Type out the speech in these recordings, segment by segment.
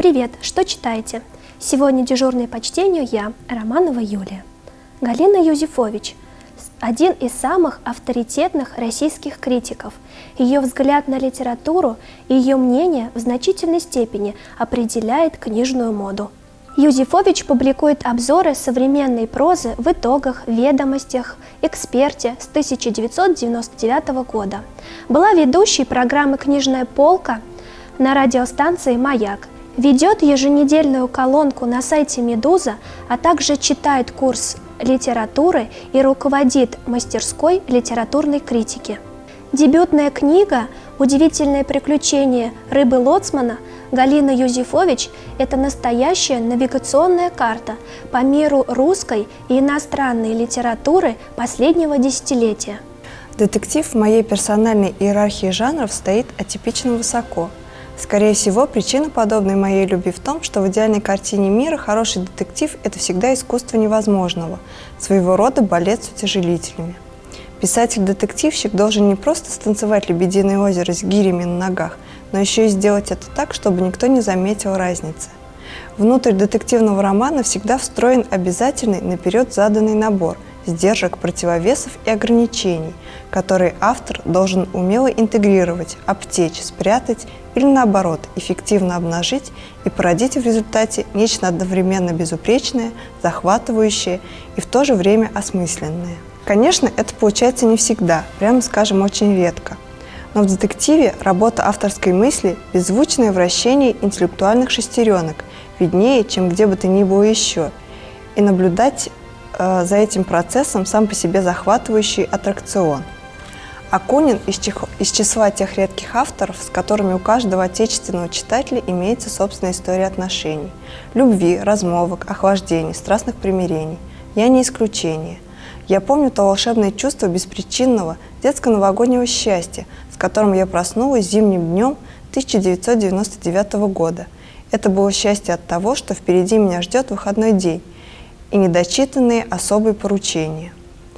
Привет, что читаете? Сегодня дежурной по чтению я, Романова Юлия. Галина Юзефович – один из самых авторитетных российских критиков. Ее взгляд на литературу и ее мнение в значительной степени определяет книжную моду. Юзефович публикует обзоры современной прозы в «Итогах», «Ведомостях», «Эксперте» с 1999 года. Была ведущей программы «Книжная полка» на радиостанции «Маяк». Ведет еженедельную колонку на сайте «Медуза», а также читает курс литературы и руководит мастерской литературной критики. Дебютная книга «Удивительное приключение рыбы-лоцмана» Галины Юзефович – это настоящая навигационная карта по миру русской и иностранной литературы последнего десятилетия. Детектив в моей персональной иерархии жанров стоит атипично высоко. Скорее всего, причина подобной моей любви в том, что в идеальной картине мира хороший детектив – это всегда искусство невозможного, своего рода балет с утяжелителями. Писатель-детективщик должен не просто станцевать «Лебединое озеро» с гирями на ногах, но еще и сделать это так, чтобы никто не заметил разницы. Внутрь детективного романа всегда встроен обязательный наперед заданный набор сдержек, противовесов и ограничений, которые автор должен умело интегрировать, обтечь, спрятать или, наоборот, эффективно обнажить и породить в результате нечто одновременно безупречное, захватывающее и в то же время осмысленное. Конечно, это получается не всегда, прямо скажем, очень редко. Но в детективе работа авторской мысли – беззвучное вращение интеллектуальных шестеренок, виднее, чем где бы то ни было еще, и наблюдать за этим процессом сам по себе захватывающий аттракцион. Акунин из числа тех редких авторов, с которыми у каждого отечественного читателя имеется собственная история отношений. Любви, размолвок, охлаждений, страстных примирений. Я не исключение. Я помню то волшебное чувство беспричинного детско-новогоднего счастья, с которым я проснулась зимним днем 1999 года. Это было счастье от того, что впереди меня ждет выходной день и недочитанные особые поручения.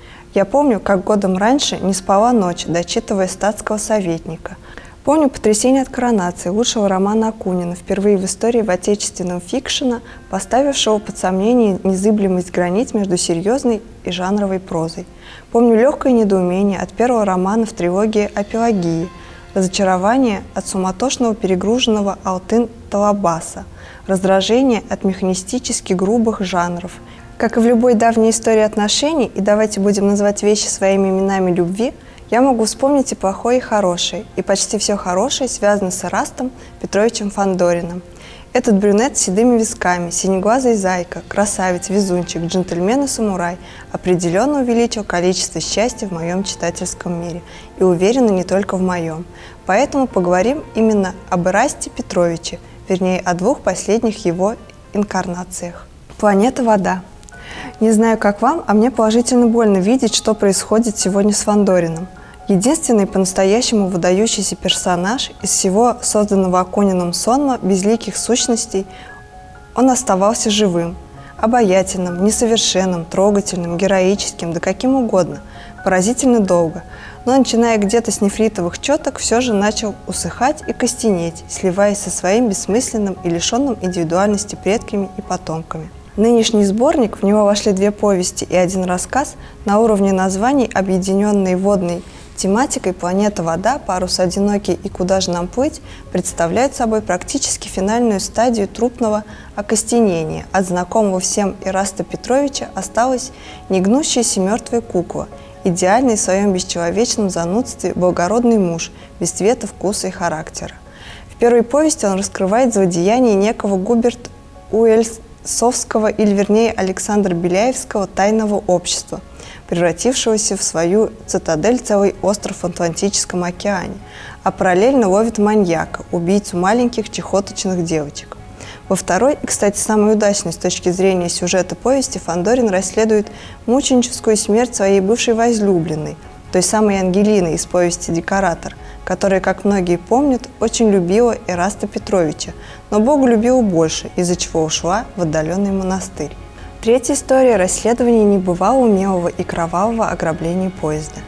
Я помню, как годом раньше не спала ночь, дочитывая «Статского советника». Помню потрясение от коронации лучшего романа Акунина, впервые в истории в отечественном фикшена, поставившего под сомнение незыблемость границ между серьезной и жанровой прозой. Помню легкое недоумение от первого романа в трилогии о Пелагии, разочарование от суматошного перегруженного Алтын-Талабаса, раздражение от механистически грубых жанров. Как и в любой давней истории отношений, и давайте будем называть вещи своими именами любви, я могу вспомнить и плохое, и хорошее, и почти все хорошее связано с Ирастом Петровичем Фандориным. Этот брюнет с седыми висками, синеглазый зайка, красавец, везунчик, джентльмен и самурай определенно увеличил количество счастья в моем читательском мире, и уверена, не только в моем. Поэтому поговорим именно об Ирасте Петровиче, вернее, о двух последних его инкарнациях. «Планета Вода». Не знаю, как вам, а мне положительно больно видеть, что происходит сегодня с Фандориным. Единственный по-настоящему выдающийся персонаж из всего созданного Акуниным сонма безликих сущностей, он оставался живым, обаятельным, несовершенным, трогательным, героическим, да каким угодно, поразительно долго, но, начиная где-то с нефритовых четок, все же начал усыхать и костенеть, сливаясь со своим бессмысленным и лишенным индивидуальности предками и потомками. Нынешний сборник, в него вошли 2 повести и 1 рассказ, на уровне названий, объединенные водной тематикой «Планета Вода», «Парус одинокий» и «Куда же нам плыть», представляют собой практически финальную стадию трупного окостенения. От знакомого всем Ираста Петровича осталась негнущаяся мертвая кукла, идеальный в своем бесчеловечном занудстве благородный муж, без цвета, вкуса и характера. В первой повести он раскрывает злодеяние некого Губерта Уэльсовского, или вернее Александра Беляевского тайного общества, превратившегося в свою цитадель целый остров в Атлантическом океане, а параллельно ловит маньяка, убийцу маленьких чехоточных девочек. Во второй, и, кстати, самой удачной с точки зрения сюжета повести, Фандорин расследует мученическую смерть своей бывшей возлюбленной, той самой Ангелины из повести «Декоратор», которая, как многие помнят, очень любила Ираста Петровича, но Бога любила больше, из-за чего ушла в отдаленный монастырь. Третья история – расследование небывало умелого и кровавого ограбления поезда.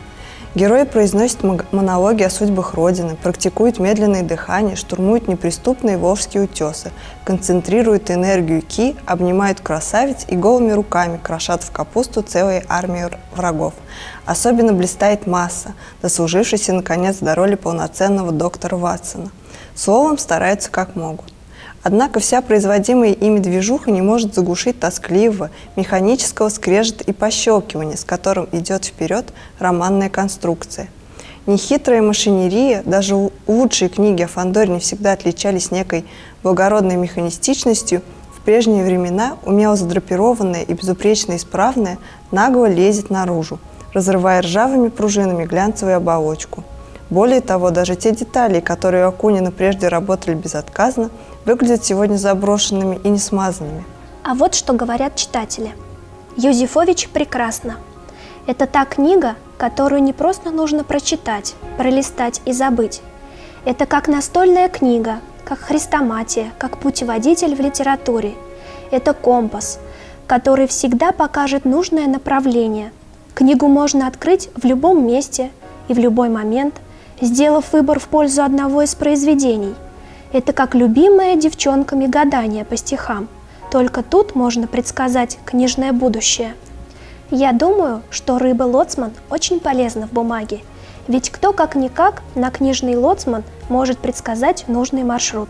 Герои произносят монологи о судьбах Родины, практикуют медленное дыхание, штурмуют неприступные волжские утесы, концентрируют энергию ки, обнимают красавиц и голыми руками крошат в капусту целые армии врагов. Особенно блистает Масса, дослужившийся наконец до роли полноценного доктора Ватсона. Словом, стараются как могут. Однако вся производимая ими движуха не может заглушить тоскливого, механического скрежета и пощелкивания, с которым идет вперед романная конструкция. Нехитрая машинерия, даже лучшие книги о Фандоре не всегда отличались некой благородной механистичностью, в прежние времена умело задрапированная и безупречно исправная нагло лезет наружу, разрывая ржавыми пружинами глянцевую оболочку. Более того, даже те детали, которые у Акунина прежде работали безотказно, выглядят сегодня заброшенными и несмазанными. А вот что говорят читатели. Юзефович прекрасно. Это та книга, которую не просто нужно прочитать, пролистать и забыть. Это как настольная книга, как хрестоматия, как путеводитель в литературе. Это компас, который всегда покажет нужное направление. Книгу можно открыть в любом месте и в любой момент, сделав выбор в пользу одного из произведений. Это как любимое девчонками гадание по стихам, только тут можно предсказать книжное будущее. Я думаю, что рыба-лоцман очень полезна в бумаге, ведь кто как-никак на книжный лоцман может предсказать нужный маршрут.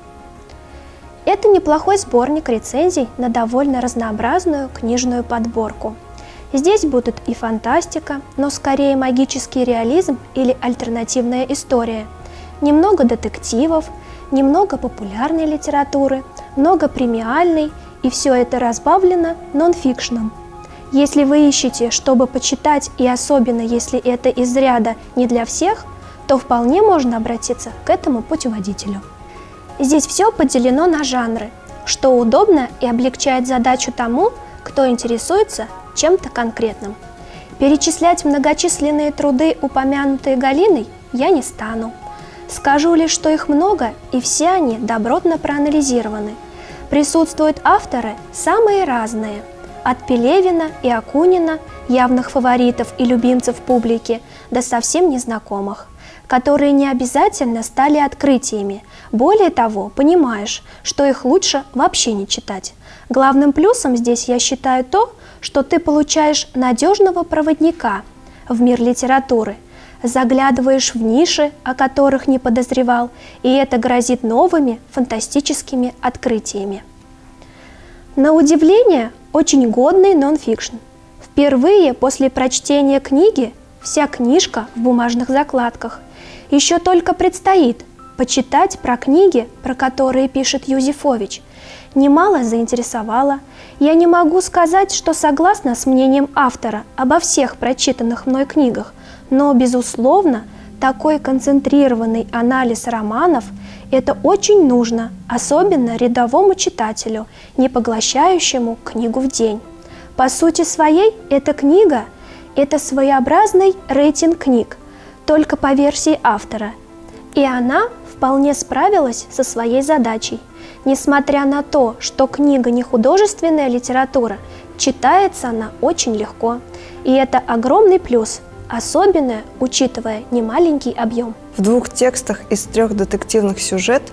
Это неплохой сборник рецензий на довольно разнообразную книжную подборку. Здесь будут и фантастика, но скорее магический реализм или альтернативная история, немного детективов, немного популярной литературы, много премиальной, и все это разбавлено нон-фикшном. Если вы ищете, чтобы почитать, и особенно если это из ряда не для всех, то вполне можно обратиться к этому путеводителю. Здесь все поделено на жанры, что удобно и облегчает задачу тому, кто интересуется чем-то конкретным. Перечислять многочисленные труды, упомянутые Галиной, я не стану. Скажу лишь, что их много, и все они добротно проанализированы. Присутствуют авторы самые разные, от Пелевина и Акунина, явных фаворитов и любимцев публики, до совсем незнакомых, которые не обязательно стали открытиями. Более того, понимаешь, что их лучше вообще не читать. Главным плюсом здесь я считаю то, что ты получаешь надежного проводника в мир литературы, заглядываешь в ниши, о которых не подозревал, и это грозит новыми фантастическими открытиями. На удивление, очень годный нон-фикшн. Впервые после прочтения книги вся книжка в бумажных закладках. Еще только предстоит почитать про книги, про которые пишет Юзефович. Немало заинтересовало. Я не могу сказать, что согласна с мнением автора обо всех прочитанных мной книгах, но, безусловно, такой концентрированный анализ романов – это очень нужно, особенно рядовому читателю, не поглощающему книгу в день. По сути своей, эта книга – это своеобразный рейтинг книг, только по версии автора. И она вполне справилась со своей задачей. Несмотря на то, что книга не художественная литература, читается она очень легко. И это огромный плюс, особенно учитывая немаленький объем. В 2 текстах из 3 детективных сюжетов,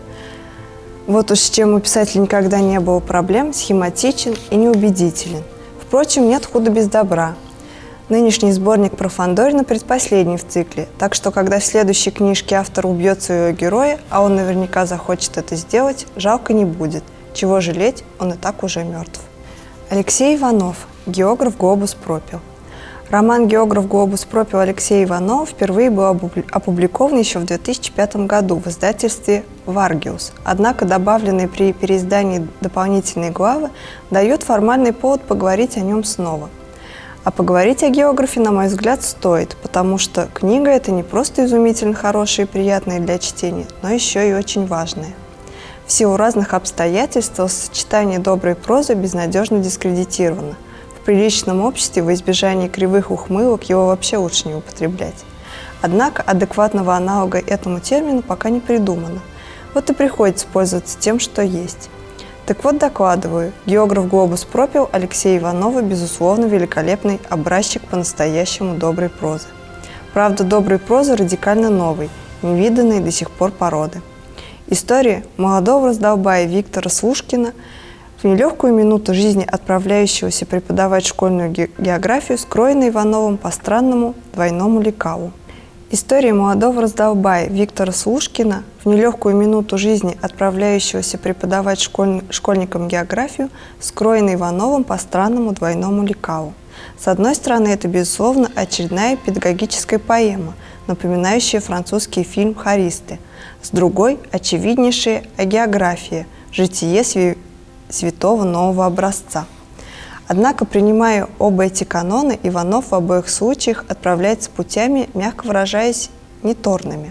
вот уж с чем у писателя никогда не было проблем, схематичен и неубедителен. Впрочем, нет худа без добра. Нынешний сборник про Фандорина предпоследний в цикле, так что когда в следующей книжке автор убьет своего героя, а он наверняка захочет это сделать, жалко не будет. Чего жалеть, он и так уже мертв. Алексей Иванов, географ Глобус пропил. Роман «Географ Глобус пропил» Алексея Иванова впервые был опубликован еще в 2005 году в издательстве «Варгиус». Однако добавленные при переиздании дополнительные главы дают формальный повод поговорить о нем снова. А поговорить о географе, на мой взгляд, стоит, потому что книга эта не просто изумительно хорошая и приятная для чтения, но еще и очень важная. В силу разных обстоятельств сочетание доброй прозы безнадежно дискредитировано. В приличном обществе во избежание кривых ухмылок его вообще лучше не употреблять. Однако адекватного аналога этому термину пока не придумано. Вот и приходится пользоваться тем, что есть. Так вот, докладываю, географ Глобус пропил Алексея Иванова, безусловно, великолепный образчик по-настоящему доброй прозы. Правда, доброй прозы радикально новой, невиданной до сих пор породы. История молодого раздолбая Виктора Слушкина, в нелегкую минуту жизни отправляющегося преподавать школьную географию, скроена Ивановым по странному двойному лекалу. История молодого раздолбая Виктора Слушкина, в нелегкую минуту жизни отправляющегося преподавать школьникам географию, скроена Ивановым по странному двойному лекалу. С одной стороны, это, безусловно, очередная педагогическая поэма, напоминающая французский фильм «Хористы». С другой – очевиднейшая агеография, житие святого нового образца. Однако, принимая оба эти каноны, Иванов в обоих случаях отправляется путями, мягко выражаясь, неторными.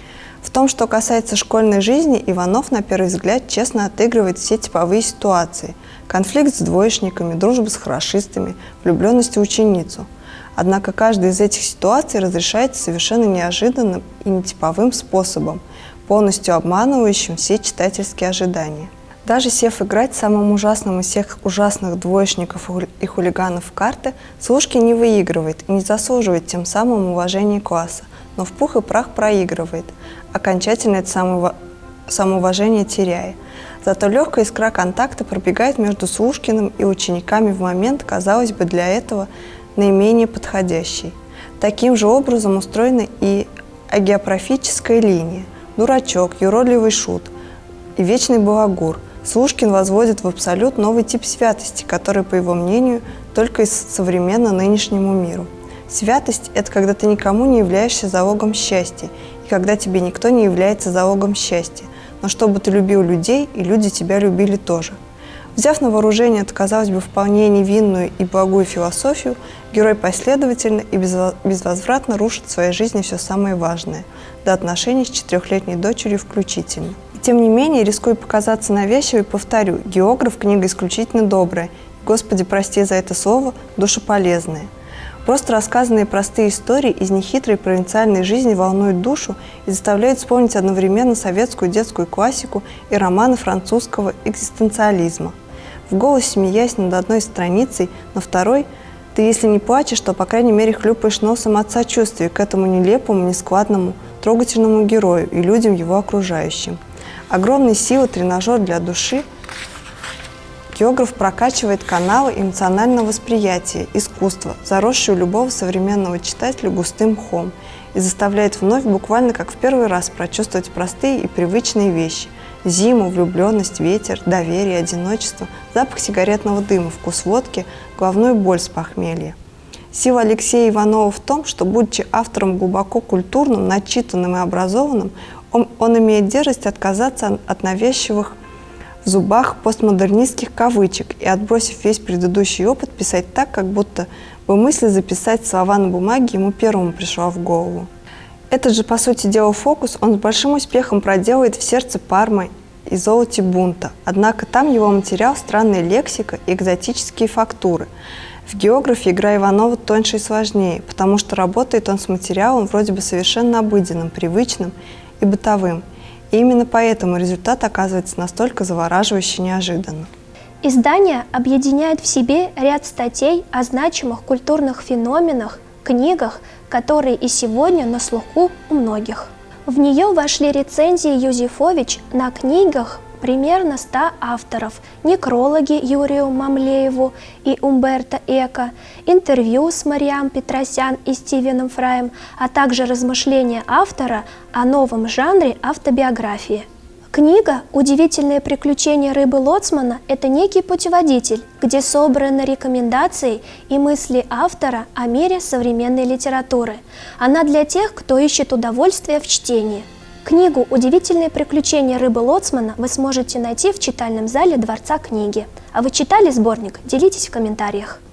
В том, что касается школьной жизни, Иванов, на первый взгляд, честно отыгрывает все типовые ситуации – конфликт с двоечниками, дружба с хорошистами, влюбленность в ученицу. Однако каждая из этих ситуаций разрешается совершенно неожиданным и нетиповым способом, полностью обманывающим все читательские ожидания. Даже сев играть самым ужасным из всех ужасных двоечников и хулиганов в карты, Слушкин не выигрывает и не заслуживает тем самым уважения класса, но в пух и прах проигрывает, окончательно это самоуважение теряя. Зато легкая искра контакта пробегает между Слушкиным и учениками в момент, казалось бы, для этого наименее подходящий. Таким же образом устроена и агеографическая линия. Дурачок, юродливый шут и вечный балагур. Слушкин возводит в абсолют новый тип святости, который, по его мнению, только современно нынешнему миру. Святость – это когда ты никому не являешься залогом счастья, и когда тебе никто не является залогом счастья, но чтобы ты любил людей, и люди тебя любили тоже. Взяв на вооружение эту, казалось бы, вполне невинную и благую философию, герой последовательно и безвозвратно рушит в своей жизни все самое важное, до отношений с 4-летней дочерью включительно. Тем не менее, рискую показаться навязчивой, повторю, географ – книга исключительно добрая, Господи, прости за это слово, душеполезная. Просто рассказанные простые истории из нехитрой провинциальной жизни волнуют душу и заставляют вспомнить одновременно советскую детскую классику и романы французского экзистенциализма. В голосе, смеясь над одной страницей, на второй ты, если не плачешь, то, по крайней мере, хлюпаешь носом от сочувствия к этому нелепому, нескладному, трогательному герою и людям его окружающим. Огромной силы тренажер для души, географ прокачивает каналы эмоционального восприятия, искусства, заросшие у любого современного читателя густым мхом, и заставляет вновь, буквально как в первый раз, прочувствовать простые и привычные вещи – зиму, влюбленность, ветер, доверие, одиночество, запах сигаретного дыма, вкус водки, головную боль с похмелья. Сила Алексея Иванова в том, что, будучи автором глубоко культурным, начитанным и образованным, он имеет дерзость отказаться от навязчивых в зубах постмодернистских кавычек и, отбросив весь предыдущий опыт, писать так, как будто бы мысль записать слова на бумаге ему первому пришла в голову. Этот же, по сути дела, фокус он с большим успехом проделает в сердце Пармы и золоте бунта. Однако там его материал – странная лексика и экзотические фактуры. В географии игра Иванова тоньше и сложнее, потому что работает он с материалом вроде бы совершенно обыденным, привычным и бытовым. И именно поэтому результат оказывается настолько завораживающе неожиданным. Издание объединяет в себе ряд статей о значимых культурных феноменах, книгах, которые и сегодня на слуху у многих. В нее вошли рецензии Юзефович на книгах примерно 100 авторов, некрологи Юрию Мамлееву и Умберто Эко, интервью с Мариам Петросян и Стивеном Фраем, а также размышления автора о новом жанре автобиографии. Книга «Удивительные приключения рыбы Лоцмана» – это некий путеводитель, где собраны рекомендации и мысли автора о мире современной литературы. Она для тех, кто ищет удовольствие в чтении. Книгу «Удивительные приключения рыбы Лоцмана» вы сможете найти в читальном зале Дворца книги. А вы читали сборник? Делитесь в комментариях.